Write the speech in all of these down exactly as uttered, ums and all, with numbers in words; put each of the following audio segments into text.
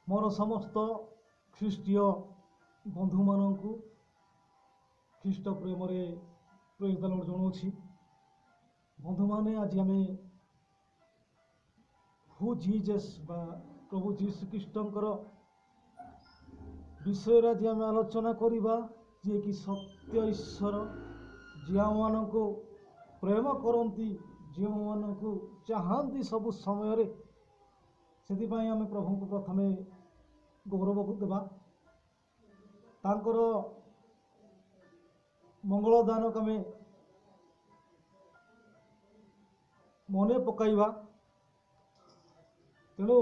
मोर समस्त ख्रीष्टीय बंधु मानक ख्रीष्ट प्रेम प्रेज द लॉर्ड जनाऊँगी। बंधु माने आज आम हु जीजस बा प्रभु जीशु ख्रीष्टर विषय आज आम आलोचना करवा जी कि सत्य ईश्वर जो मान प्रेम करती जो मान चाहती सब समय से आम प्रभु को प्रथम गौरव को देवा तांकर मंगल दान को आम मन पकईवा तेणु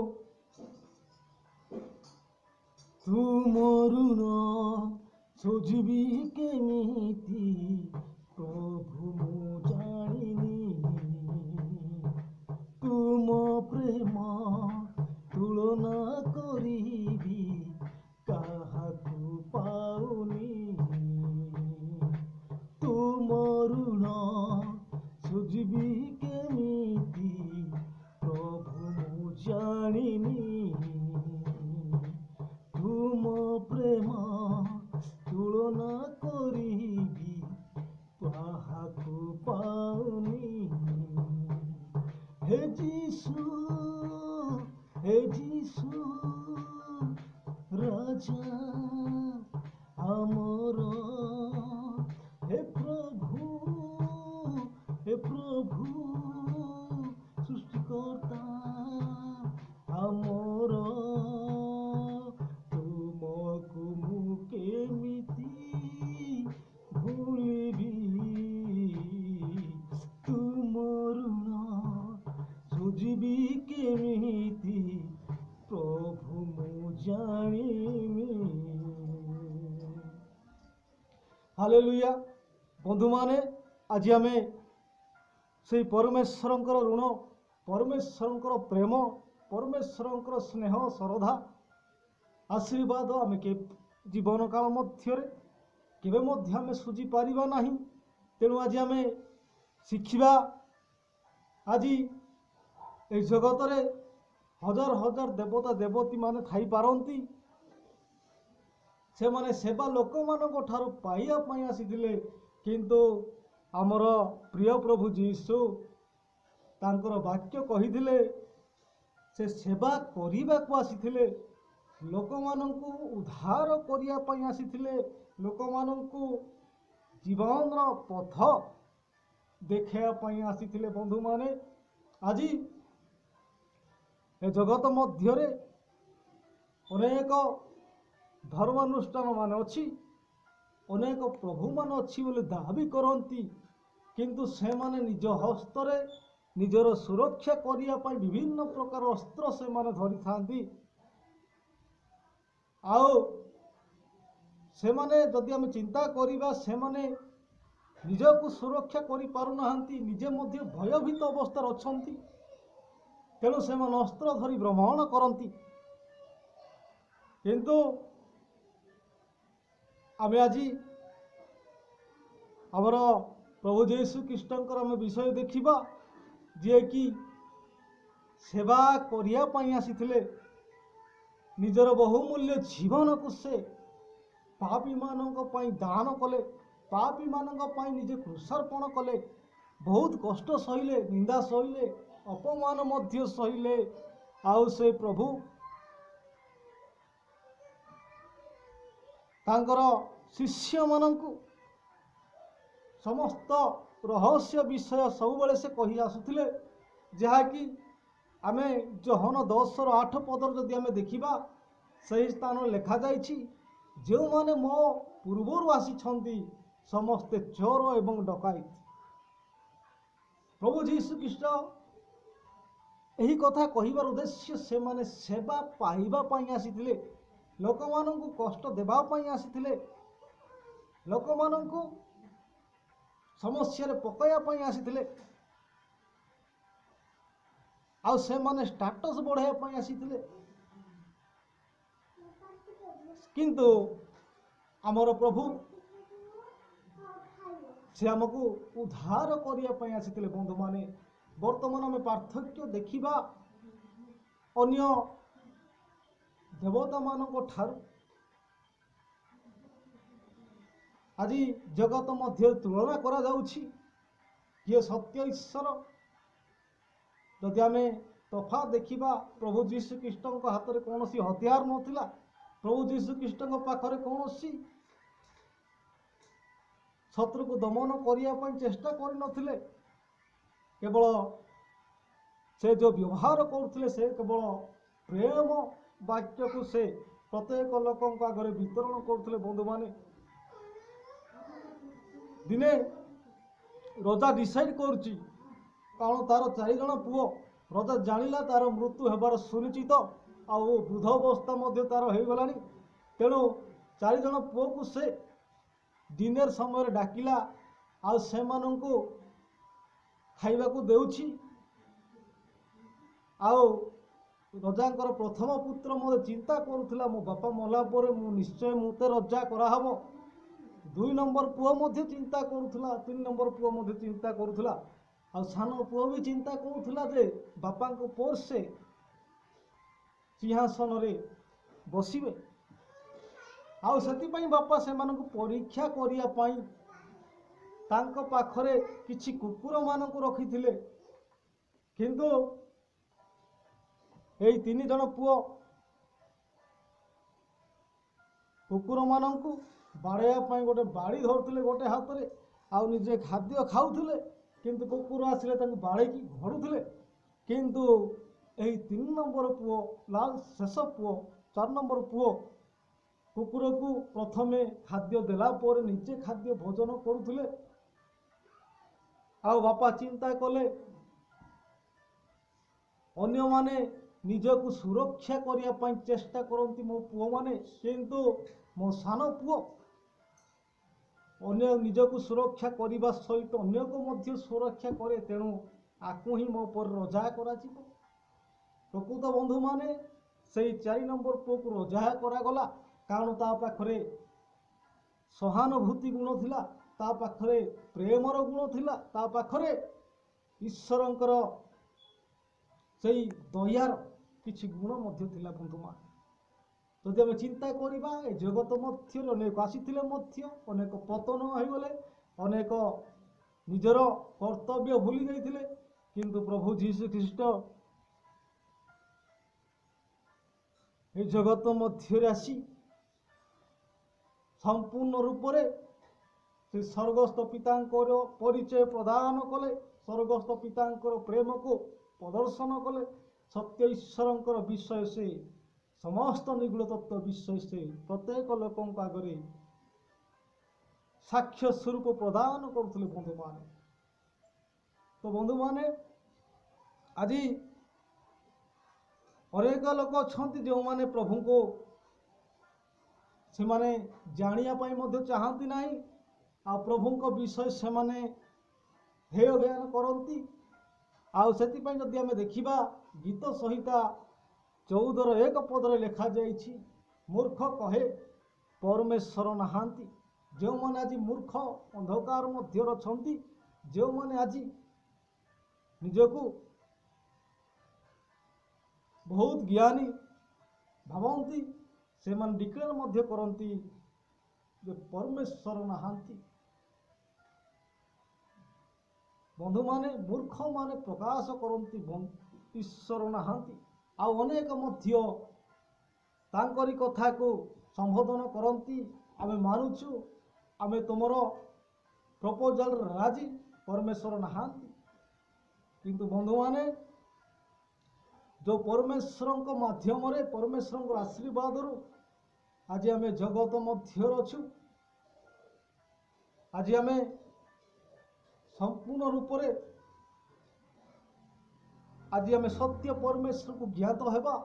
तुम ऋण सोझिबी केमिति प्रभु मु जानिनी तुम प्रेम तुलना करिबी काहाकु पाउनी तुम ऋण सोझिबी केमिति प्रभु मु जानिनी तुम प्रेम तुलना करिबी काहाकु पाउनी हे जीशु हे जीशु राजा आमर हे प्रभु हे प्रभु सृष्टिकर्ता आमर तुमको मु केमिति भूलिबी तुम ऋण सोझिबी केमिति प्रभु मु जानिनी। हालेलुया। बंधु माने आज आम से परमेश्वरंकर ऋण परमेश्वरंकर प्रेम परमेश्वरंकर स्नेह श्रद्धा आशीर्वाद आम के जीवन काल मध्य केवे मध्य आम सुझी पारिबा नाही। तेणु आज आम शिखिबा आज ए जगत रे हजार हजार देवता देवती माने थाई पारंती से माने सेवा लोक मानक ठारू पाइया पई आसीथिले किंतु आमर प्रिय प्रभु जीशु तांकर वाक्य कहिथिले से सेवा करिबा को आसीथिले लोक मानकु उद्धार करिया पई आसीथिले लोक मानकु जीवन रो पथ देखिया पई आसीथिले। बंधु माने आज ए जगत मध्य अनेक धर्मानुष्ठान मान अच्छी अनेक प्रभु मान अच्छी बोले दाबी करती किंतु से माने निज हस्तरे निजर सुरक्षा करिया पई विभिन्न प्रकार अस्त्र से माने धरि थांती आओ से माने जदि आम चिंता करिबा से माने निजको सुरक्षा करि पारु नाहंती निजे मध्य भयभीत अवस्था अछंती तेणु से मन अस्त्र धरी भ्रमण करती किंतु आम आज आमर प्रभु जीशु ख्रीष्टर आम विषय देखिबा जे कि सेवा करिया पई आसीथिले निजर बहुमूल्य जीवन को से पापी मानक पई दान कले पापी मानक पई निजे कृषार्पण कले बहुत कष्ट सहिले निंदा सहिले अपमान मध्य सहिले आउ से प्रभु तांकर शिष्य मानकु समस्त रहस्य विषय सब बेले से कही आसुथिले जहा कि आमे जोहन दस रो आठ पदर जदि आमे देखिबा सही स्थान लिखा जाइछि जो माने मो पूर्वरु आसीछंती समस्ते चोर एवं डकायत प्रभु जीशु ख्रीष्ट यही कथा कहिबार उद्देश्य से माने सेवा पाइबा पई आसीथिले लोक माननकु कष्ट देबा पई आसीथिले लोक माननकु समस्या रे पकाया पई आसीथिले आ से माने स्टेटस बढ़ाया पई आसीथिले किंतु आमर प्रभु से आमको उद्धार करने आसीथिले। बंधु माने वर्तमान आम पार्थक्य देखिबा अन्य देवता मानक ठारू आज जगत मध्य तुलना करा जाउछि किए सत्य ईश्वर। जदि आमे तफा देखिबा प्रभु जीशु ख्रीष्ट हाथ में कौन हथियार नथिला, प्रभु जीशु ख्रीष्ट पाखरे कौन शत्रु को दमन करने चेष्टा कर केवल से जो व्यवहार करते से केवल प्रेम वाक्य को से प्रत्येक लोकों आगे वितरण करते। बंधु माने दिने रजा डिसाइड करुच्ची कारण तार चारिजण पुओ रजा जानिला तार मृत्यु हेबार सुनिश्चित आउ वृद्ध अवस्था मध्य तार हो गलानी। तेणु चारिजण पुओ को से डिनर समय डाकिला आउ से माननकु खाइबा को देउछि। आउ रजांकर प्रथम पुत्र मोर चिंता करुला मो बापा मला पर मु निश्चय मुते रजा कराहब। दुई नंबर पुओ मध्य चिंता करुला, तीन नंबर पुओ मध्य चिंता करुला, आ सान पुओ भी चिंता करुला जे बापा को पर से सिंहासन रे बसिबे। आउ सेति पई बापा से मानकु परीक्षा करिया पई तांको पाखरे किछि कुकुर मानकु रखिथिले, किंतु एई तीन जन पुओ कुकुर मानकु बाड़ेया पाई गोटे बाड़ी धरुले गोटे हाथ में आउ निजे खाद्य खाऊले, किंतु कुकुर आसिले तांको बाड़ेकी घोड़ुले। किंतु एही तीन नंबर पुओ लाल शेष पुओ चार नंबर पुओ कुकुर को प्रथमे खाद्य देला पर निजे खाद्य भोजन करुले। आउ बापा चिंता कले अन्य माने निजको सुरक्षा करने चेष्टा करती मो पुओ माने, किंतु मो सान पुओ अन्य निजको सुरक्षा करने सहित अन्य को मध्य सुरक्षा करे। तेणु आकु ही मो पर रजा करा। प्रकृत बंधु माने से चार नंबर पुओ को रजा करागला कारण ता पाखरे सहानुभूति गुण थिला, ता पाखरे प्रेमर गुण थिला, ता पाखरे ईश्वरंकर से दयार किछि गुण मध्य थिला। बंधु मान जदि आम चिंता करवा ए जगत मध्य अनेक आसीथिले मध्य अनेक पतन होगले, अनेक निजर कर्तव्य भूली जाइथिले, किंतु प्रभु जीशु ख्रीष्ट ए जगत मध्य आसी संपूर्ण रूप से स्वर्गस्थ पितांकर परिचय प्रदान कले, स्वर्गस्थ पितांकर प्रेम को प्रदर्शन कले, सत्य ईश्वरंकर विषय से समस्त निगूढ़ तत्व विषय से प्रत्येक लोकों आगे साक्ष्य स्वरूप प्रदान करुले। बंधु माने तो बंधु माने आज अनेक लोक अच्छा जो माने प्रभु को से माने जानिया पाई मध्य चाहती नहीं, आ प्रभु को विषय से माने हेय ज्ञान करती। आउ सेति पई जदि आमे देखिबा गीत संहिता चौदह एक पदरे लिखा जाइछि, मूर्ख कहे परमेश्वर नहांती। जो माने आज मूर्ख अंधकार मध्य रछंती, जो माने आज निजको बहुत ज्ञानी भावंती, से मन डिक्लेयर मध्य करंती जे परमेश्वर नहांती। बंधु माने मूर्ख माने प्रकाश करंती ईश्वर नहांती। आ अनेक मध्य तांकरी कथा को संबोधन करती आमे मानुचु, आमे तुमर प्रपोजल राजी, परमेश्वर नहांती। किंतु बंधु माने जो परमेश्वर को माध्यम रे परमेश्वर को आशीर्वाद रु आज आमे जगत मध्य अछु। आज आमे संपूर्ण रूप से आज आमे सत्य परमेश्वर को ज्ञात हेबा,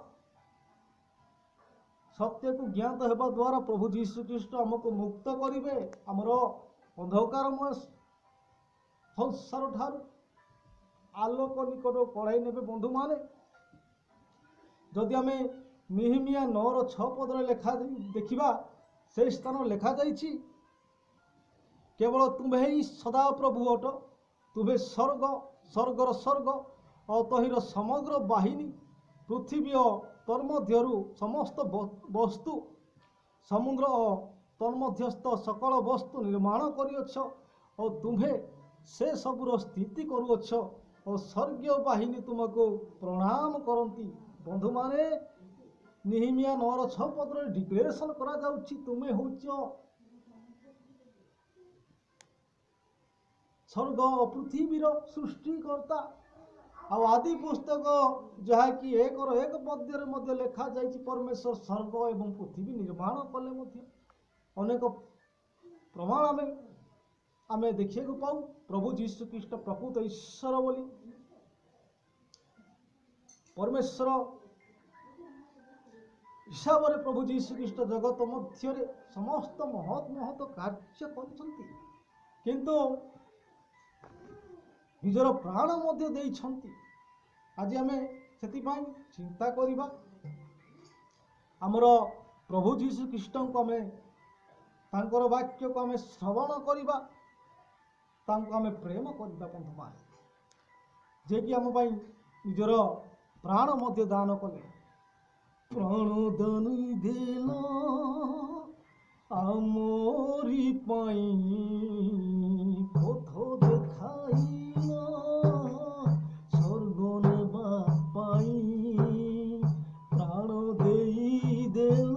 सत्य को ज्ञात हेबा द्वारा प्रभु जीशु ख्रीष्ट हमको मुक्त करिवे, हमरो अंधकारमय संसार ठारू आलोक निकट कढ़ाई नेबे। बंधु माने जदि आमे निहिमिया नौ र छ पदरे लेखा देखिबा, से स्थान लेखा जाइछि, केवल तुम्हें ही सदा प्रभु अट, तुम्हें स्वर्ग स्वर्गर स्वर्ग और तहिर समग्र बाहिनी पृथ्वी ତନ୍ମଧ୍ୟରୁ ସମସ୍ତ ବସ୍ତୁ ସମୁଦ୍ର ଓ ତନ୍ମଧ୍ୟସ୍ଥ ସକଳ ବସ୍ତୁ ନିର୍ମାଣ କରିଅଛ ଓ ତୁମ୍ଭେ ସେ ସବୁର ସ୍ଥିତି କରୁଅଛ ଓ ସ୍ୱର୍ଗୀୟ ବାହିନୀ ତୁମକୁ ପ୍ରଣାମ କରନ୍ତି। ବନ୍ଧୁମାନେ, ନିହିମିଆ ନଅର ଛଅ ପଦରେ ଡିକ୍ଲେରେସନ୍ କରାଯାଉଛି ତୁମେ ହେଉଛ ସ୍ୱର୍ଗ ଓ ପୃଥିବୀର ସୃଷ୍ଟିକର୍ତ୍ତା। ଆଉ ଆଦି ପୁସ୍ତକ ଯାହାକି ଏକର ଏକ ପଦ୍ୟରେ ମଧ୍ୟ ଲେଖାଯାଇଛି ପରମେଶ୍ୱର ସ୍ୱର୍ଗ ଏବଂ ପୃଥିବୀ ନିର୍ମାଣ କଲେ ମଧ୍ୟ ଅନେକ ପ୍ରମାଣ ଆମେ ଆମେ ଦେଖିବାକୁ ପାଉ। ପ୍ରଭୁ ଯୀଶୁ ଖ୍ରୀଷ୍ଟ ପ୍ରକୃତ ଈଶ୍ୱର ବୋଲି, ପରମେଶ୍ୱର ହିସାବରେ ପ୍ରଭୁ ଯୀଶୁ ଖ୍ରୀଷ୍ଟ ଜଗତ ମଧ୍ୟରେ ସମସ୍ତ ମହତ୍ ମହତ୍ କାର୍ଯ୍ୟ କରିଛନ୍ତି, କିନ୍ତୁ ନିଜର ପ୍ରାଣ ମଧ୍ୟ ଦେଇଛନ୍ତି। ଆଜି ଆମେ ସେଥିପାଇଁ ଚିନ୍ତା କରିବା, ଆମର ପ୍ରଭୁ ଯୀଶୁ ଖ୍ରୀଷ୍ଟଙ୍କୁ ଆମେ ତାଙ୍କର ବାକ୍ୟକୁ ଆମେ ଶ୍ରବଣ କରିବା, ତାଙ୍କୁ ଆମେ ପ୍ରେମ କରିବା। ବନ୍ଧୁମାନେ, ଯିଏକି ଆମ ପାଇଁ ନିଜର ପ୍ରାଣ ମଧ୍ୟ ଦାନ କଲେ। ପ୍ରାଣ ଦାନ ଦେଲ ଆମରି ପାଇଁ, ପଥ ଦେଖାଇଲ ସ୍ୱର୍ଗ ନେବା ପାଇଁ। ପ୍ରାଣ ଦେଇଦେଲ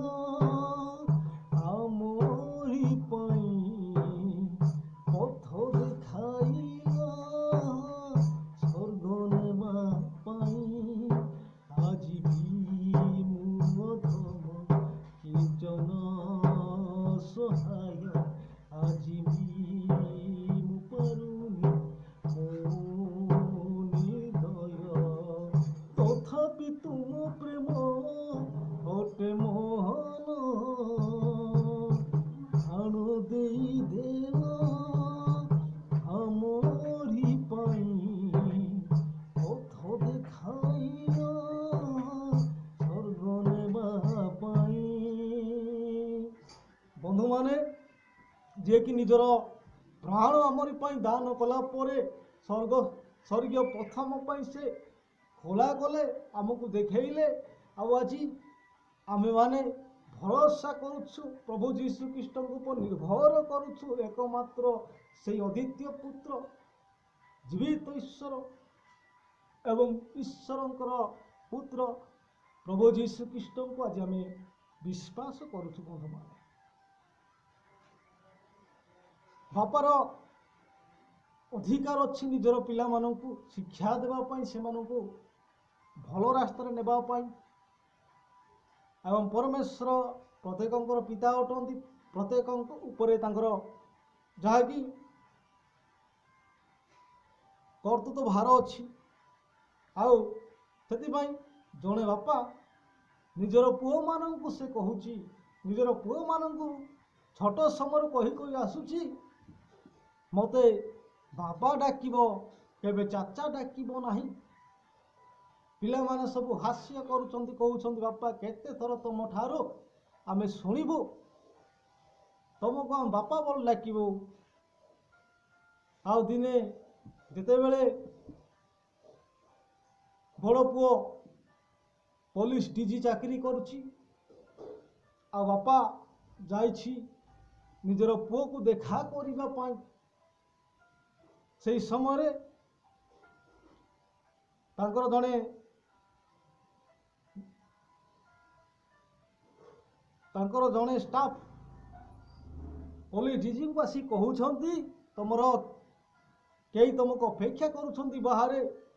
ଆମରି ପାଇଁ, ପଥ ଦେଖାଇଲ ସ୍ୱର୍ଗ ନେବା ପାଇଁ। ଆଜି ବି ମୁଁ ଅଧମ କିଞ୍ଚନ ସହାୟ, ଆଜି ବି ମୁଁ ପାରୁନି ମୋ ନିର୍ଦୟ, ତଥାପି ତୁମ ପ୍ରେମ ଅଟେ ମହାନ। ପ୍ରାଣ ଦେଇଦେଲ ଆମରି ପାଇଁ, ପଥ ଦେଖାଇଲ ସ୍ୱର୍ଗ ନେବା ପାଇଁ। ବନ୍ଧୁମାନେ, ଯିଏକି ନିଜର ପ୍ରାଣ ଆମରି ପାଇଁ ଦାନ କଲା ପରେ ସ୍ୱର୍ଗ ସ୍ୱର୍ଗୀୟ ପଥ ଆମ ପାଇଁ ସେ ଖୋଲା କଲେ, ଆମକୁ ଦେଖେଇଲେ। ଆଉ ଆଜି ଆମେମାନେ ଭରସା କରୁଛୁ, ପ୍ରଭୁ ଯୀଶୁ ଖ୍ରୀଷ୍ଟଙ୍କ ଉପରେ ନିର୍ଭର କରୁଛୁ, ଏକମାତ୍ର ସେଇ ଅଦ୍ୱିତୀୟ ପୁତ୍ର, ଜୀବିତ ଈଶ୍ୱର ଏବଂ ଈଶ୍ୱରଙ୍କର ପୁତ୍ର ପ୍ରଭୁ ଯୀଶୁ ଖ୍ରୀଷ୍ଟଙ୍କୁ ଆଜି ଆମେ ବିଶ୍ୱାସ କରୁଛୁ। ବନ୍ଧୁମାନେ, ବାପାର ଅଧିକାର ଅଛି ନିଜର ପିଲାମାନଙ୍କୁ ଶିକ୍ଷା ଦେବା ପାଇଁ, ସେମାନଙ୍କୁ ଭଲ ରାସ୍ତାରେ ନେବା ପାଇଁ। ଏବଂ ପରମେଶ୍ୱର ପ୍ରତ୍ୟେକଙ୍କର ପିତା ଅଟନ୍ତି, ପ୍ରତ୍ୟେକଙ୍କ ଉପରେ ତାଙ୍କର ଯାହାକି କର୍ତ୍ତୃତ୍ୱ ଭାର ଅଛି। ଆଉ ସେଥିପାଇଁ ଜଣେ ବାପା ନିଜର ପୁଅମାନଙ୍କୁ ସେ କହୁଛି, ନିଜର ପୁଅମାନଙ୍କୁ ଛୋଟ ସମୟରୁ କହି କହି ଆସୁଛି, ମୋତେ ବାବା ଡାକିବ, କେବେ ଚାଚା ଡାକିବ ନାହିଁ। ପିଲାମାନେ ସବୁ ହାସ୍ୟ କରୁଛନ୍ତି, କହୁଛନ୍ତି ବାପା କେତେ ଥର ତୁମ ଠାରୁ ଆମେ ଶୁଣିବୁ, ତୁମକୁ ଆମେ ବାପା ବୋଲି ଡାକିବୁ। ଆଉ ଦିନେ ଯେତେବେଳେ ବଡ଼ ପୁଅ ପୋଲିସ ଡିଜି ଚାକିରି କରୁଛି, ଆଉ ବାପା ଯାଇଛି ନିଜର ପୁଅକୁ ଦେଖା କରିବା ପାଇଁ, ସେହି ସମୟରେ ତାଙ୍କର ଜଣେ ତାଙ୍କର ଜଣେ ଷ୍ଟାଫ୍ ପୋଲିସ ଡିଜିଙ୍କୁ ଆସି କହୁଛନ୍ତି, ତମର କେହି ତମକୁ ଅପେକ୍ଷା କରୁଛନ୍ତି ବାହାରେ।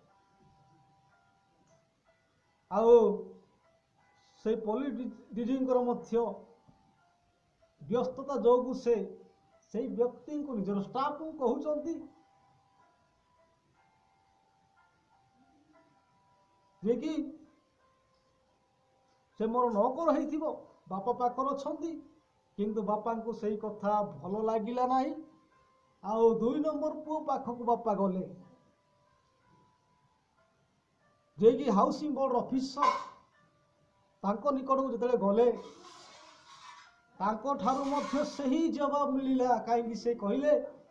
ଆଉ ସେଇ ପୋଲିସ ଡିଜିଙ୍କର ମଧ୍ୟ ବ୍ୟସ୍ତତା ଯୋଗୁଁ ସେ ସେଇ ବ୍ୟକ୍ତିଙ୍କୁ ନିଜର ଷ୍ଟାଫଙ୍କୁ କହୁଛନ୍ତି ଯେ କି ସେ ମୋର ନକର ହେଇଥିବ, ବାପା ପାଖରେ ଅଛନ୍ତି। କିନ୍ତୁ ବାପାଙ୍କୁ ସେଇ କଥା ଭଲ ଲାଗିଲା ନାହିଁ। ଆଉ ଦୁଇ ନମ୍ବର ପୁଅ ପାଖକୁ ବାପା ଗଲେ, ଯିଏକି ହାଉସିଂ ବୋର୍ଡ ଅଫିସର, ତାଙ୍କ ନିକଟକୁ ଯେତେବେଳେ ଗଲେ ତାଙ୍କ ଠାରୁ ମଧ୍ୟ ସେହି ଜବାବ ମିଳିଲା। କାହିଁକି ସେ କହିଲେ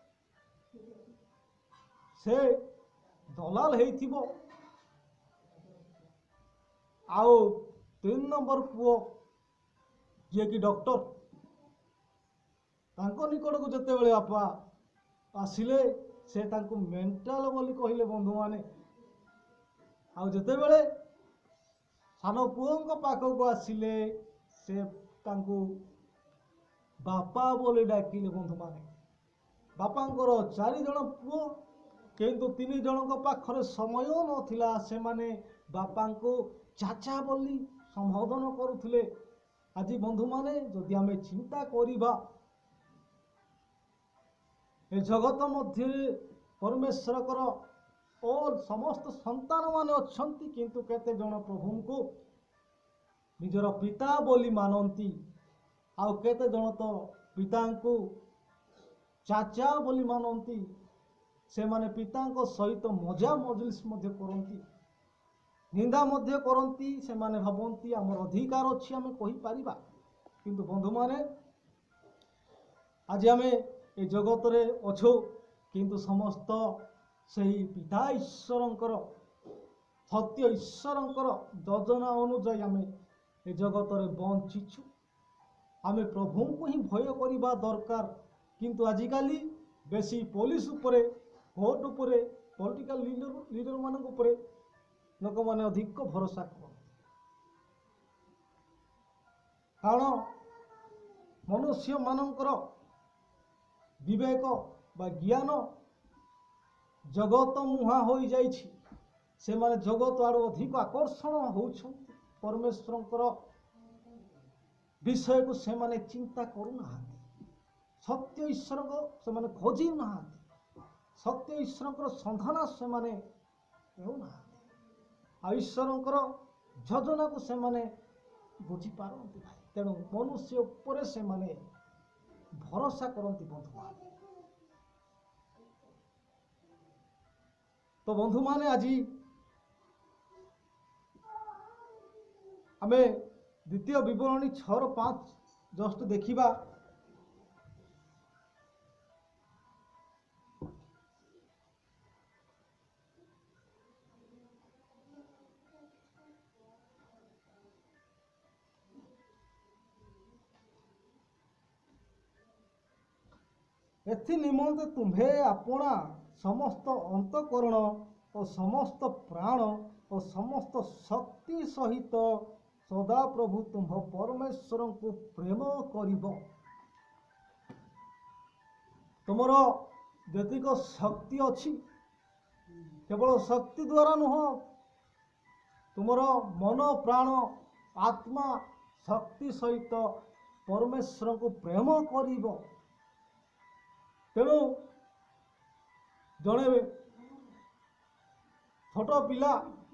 ସେ ଦଲାଲ ହେଇଥିବ, ଆଉ तीन नंबर पुओ जे कि डॉक्टर तांको निकट को जिते बड़े बापा आसिले से तांको मेंटाल बोली कहले बंधु माने आ जिते बड़े सान पुओं पाखक आसिले से तांको बापा बोली डाकिले बंधु माने बापांकर चारि जण पुओ किंतु तीन जन पाखरे समय नथिला से माने बापा को चाचा बोली संबोधन करुथिले। आज बंधु माने जदि आमे चिंता करिबा ए जगत मध्य परमेश्वर कर और समस्त संतान माने अछंती किंतु केते जन प्रभु को निजर पिता बोली मानती आउ केते जन तो पिता को चाचा बोली मानती से माने पिता सहित मजा मजलिस मध्य करती निंदा मध्य करती से माने भावती आमर अधिकार अच्छी आम कही पारिबा किंतु बंधु माने आज आमे ए जगत रे अछो किंतु समस्त सही पिता ईश्वरंकर सत्य ईश्वरंकर योजना अनुଯାयी आमे ए जगत रे बंचिछु आमे प्रभु को ही भय करिबा दरकार किंतु आजिकाली बेसी पुलिस उपरे कोर्ट उपरे पॉलिटिकल लीडर लीडर मानक उपरे लोक माने अधिक भरोसा कर कारण मनुष्य मानकर विवेक बा ज्ञान जगत मुहा हो जाइछि से माने जगत आड़ अधिक आकर्षण होउछंती परमेश्वरंकर विषय को से माने चिंता करूना सत्य ईश्वर को से माने खोजी ना सत्य ईश्वर संधान से माने हेउना आ ईश्वरंकर योजना को से माने बुझी पारंती तेणु मनुष्य उपरे से माने भरोसा करंती बंधु माने। तो बंधु माने आज आमे द्वितीय विवरणी छर पांच जस्ट देखिबा एथि निमंते तुम्हे अपना समस्त अंतकरण और समस्त प्राण और समस्त शक्ति सहित सदा प्रभु तुम परमेश्वर को प्रेम करिब तुमर जतिक शक्ति अच्छी केवल शक्ति द्वारा नुह तुमर मन प्राण आत्मा शक्ति सहित परमेश्वर को प्रेम करिब तेणु जड़े छोट पिला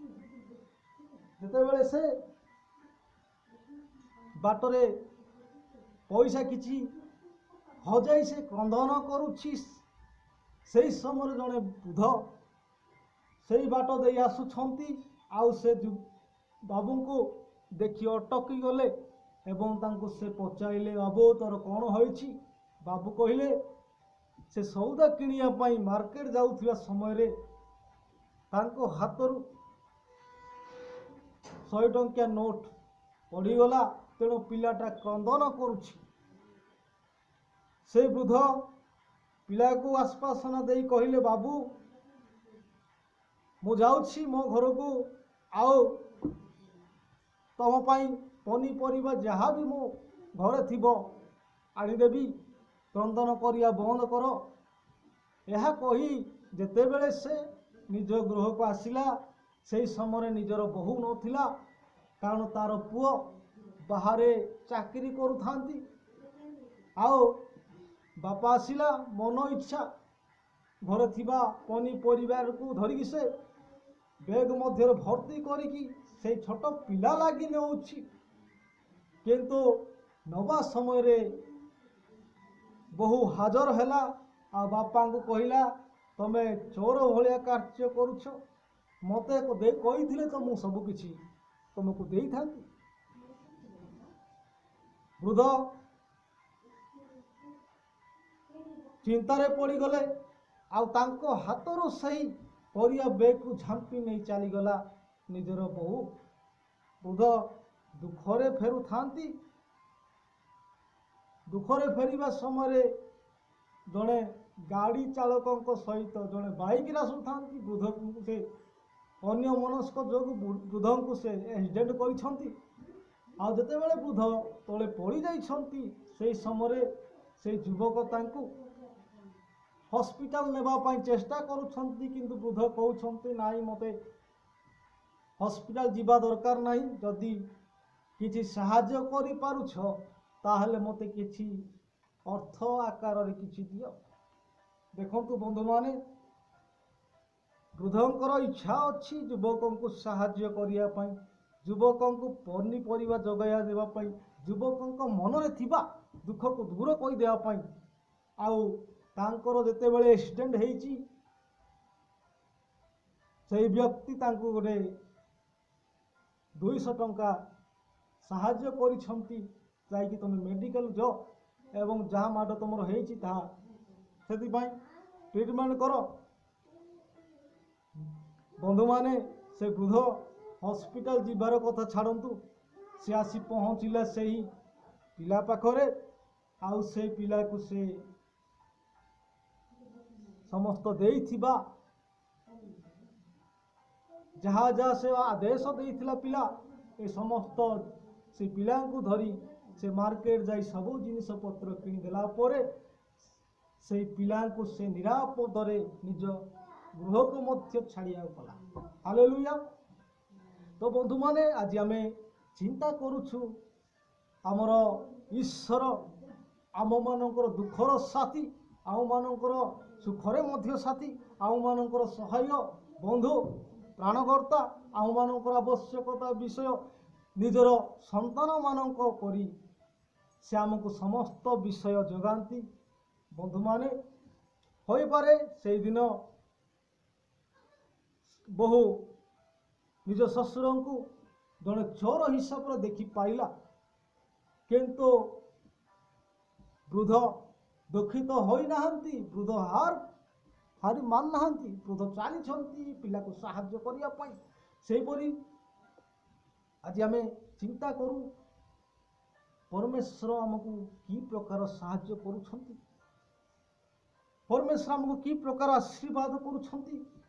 जिते बड़े से बाटरे पैसा किछि हजाई से क्रंदन करुछि से समय जड़े बुध से बाट दे आसुछंती आउ से बाबू को देखि अटकी गले एवं तांको से पचारे बाबू तोर कौन होइछि बाबू कहले से सौदा किनिया पाई मार्केट जाउथिबा समय रे तांको हाथरू सौ टंकिया नोट पड़ीगला तेणु पिलाटा क्रंदन करुछि से वृद्ध पिला को आश्वासन दे कहले बाबू मु जाउछि मो घर को आओ तम पाई पनीपरिबा जहाँ भी मो घरे थिबो आनिदेवी क्रंदन करिया बंद कर यह कही जेते बेले से निज गृह को आसिला से समय निजर बहु नथिला कारण तार पुओ बाहरे चाकरी करुथांती आओ बापा आसिला मन इच्छा घर थिबा पनीपरिवार को धरिकी से बैग मध्य भर्ती करिकी से छोट पिला लागी नेउछि किंतु नवा समय रे बहु हाजर हैला आ बापा को कहला तमे चोर भलिया कार्य करुछ मते को दे कहिथिले तो मु सब किछि तुमको देई थांती वृद्ध चिंतारे पड़ी गले आ तांको हाथरो सही परिया बैग को झांपी नहीं चली गला निजर बहु वृद्ध ଦୁଃଖରେ ଫେରୁଥାନ୍ତି। ଦୁଃଖରେ ଫେରିବା ସମୟରେ ଜଣେ ଗାଡ଼ି ଚାଳକଙ୍କ ସହିତ ଜଣେ ବାଇକ୍ରେ ଆସୁଥାନ୍ତି। ବୃଦ୍ଧଙ୍କୁ ସେ ଅନ୍ୟ ମନସ୍କ ଯୋଗୁଁ ବୃଦ୍ଧଙ୍କୁ ସେ ଆକ୍ସିଡେଣ୍ଟ କରିଛନ୍ତି। ଆଉ ଯେତେବେଳେ ବୃଦ୍ଧ ତଳେ ପଡ଼ିଯାଇଛନ୍ତି, ସେହି ସମୟରେ ସେଇ ଯୁବକ ତାଙ୍କୁ ହସ୍ପିଟାଲ ନେବା ପାଇଁ ଚେଷ୍ଟା କରୁଛନ୍ତି, କିନ୍ତୁ ବୃଦ୍ଧ କହୁଛନ୍ତି ନାଇଁ, ମୋତେ ହସ୍ପିଟାଲ ଯିବା ଦରକାର ନାହିଁ। ଯଦି କିଛି ସାହାଯ୍ୟ କରିପାରୁଛ ତାହେଲେ ମୋତେ କିଛି ଅର୍ଥ ଆକାରରେ କିଛି ଦିଅ। ଦେଖନ୍ତୁ ବନ୍ଧୁମାନେ, ବୃଦ୍ଧଙ୍କର ଇଚ୍ଛା ଅଛି ଯୁବକଙ୍କୁ ସାହାଯ୍ୟ କରିବା ପାଇଁ, ଯୁବକଙ୍କୁ ପନିପରିବା ଯୋଗାଇ ଦେବା ପାଇଁ, ଯୁବକଙ୍କ ମନରେ ଥିବା ଦୁଃଖକୁ ଦୂର କରିଦେବା ପାଇଁ। ଆଉ ତାଙ୍କର ଯେତେବେଳେ ଆକ୍ସିଡେଣ୍ଟ ହେଇଛି, ସେହି ବ୍ୟକ୍ତି ତାଙ୍କୁ ଗୋଟେ ଦୁଇଶହ ଟଙ୍କା ସାହାଯ୍ୟ କରିଛନ୍ତି, ଯାଇକି ତୁମେ ମେଡ଼ିକାଲ ଯାଅ ଏବଂ ଯାହା ମାଡ଼ ତୁମର ହେଇଛି ତାହା ସେଥିପାଇଁ ଟ୍ରିଟମେଣ୍ଟ କର। ବନ୍ଧୁମାନେ, ସେ ବୃଦ୍ଧ ହସ୍ପିଟାଲ ଯିବାର କଥା ଛାଡ଼ନ୍ତୁ, ସେ ଆସି ପହଞ୍ଚିଲା ସେହି ପିଲା ପାଖରେ। ଆଉ ସେ ପିଲାକୁ ସେ ସମସ୍ତ ଦେଇଥିବା ଯାହା ଯାହା ସେ ଆଦେଶ ଦେଇଥିଲା ପିଲା, ଏ ସମସ୍ତ ସେ ପିଲାଙ୍କୁ ଧରି ସେ ମାର୍କେଟ ଯାଇ ସବୁ ଜିନିଷ ପତ୍ର କିଣିଦେଲା ପରେ ସେଇ ପିଲାଙ୍କୁ ସେ ନିରାପଦରେ ନିଜ ଗୃହକୁ ମଧ୍ୟ ଛାଡ଼ିବାକୁ ଗଲା। ହାଲେଲୁୟା। ତ ବନ୍ଧୁମାନେ, ଆଜି ଆମେ ଚିନ୍ତା କରୁଛୁ ଆମର ଈଶ୍ୱର ଆମମାନଙ୍କର ଦୁଃଖର ସାଥୀ, ଆମମାନଙ୍କର ସୁଖରେ ମଧ୍ୟ ସାଥୀ, ଆମମାନଙ୍କର ସହାୟ ବନ୍ଧୁ, ପ୍ରାଣକର୍ତ୍ତା, ଆମମାନଙ୍କର ଆବଶ୍ୟକତା ବିଷୟ ନିଜର ସନ୍ତାନମାନଙ୍କ ପରି ସେ ଆମକୁ ସମସ୍ତ ବିଷୟ ଯୋଗାନ୍ତି। ବନ୍ଧୁମାନେ, ହୋଇପାରେ ସେଇଦିନ ବହୁ ନିଜ ଶ୍ୱଶୁରଙ୍କୁ ଜଣେ ଚୋର ହିସାବରେ ଦେଖିପାରିଲା, କିନ୍ତୁ ବୃଦ୍ଧ ଦୁଃଖିତ ହୋଇନାହାନ୍ତି, ବୃଦ୍ଧ ହାର ହାରି ମାନୁନାହାନ୍ତି, ବୃଦ୍ଧ ଚାଲିଛନ୍ତି ପିଲାକୁ ସାହାଯ୍ୟ କରିବା ପାଇଁ। ସେହିପରି ଆଜି ଆମେ ଚିନ୍ତା କରୁ ପରମେଶ୍ୱର ଆମକୁ କି ପ୍ରକାର ସାହାଯ୍ୟ କରୁଛନ୍ତି, ପରମେଶ୍ୱର ଆମକୁ କି ପ୍ରକାର ଆଶୀର୍ବାଦ କରୁଛନ୍ତି।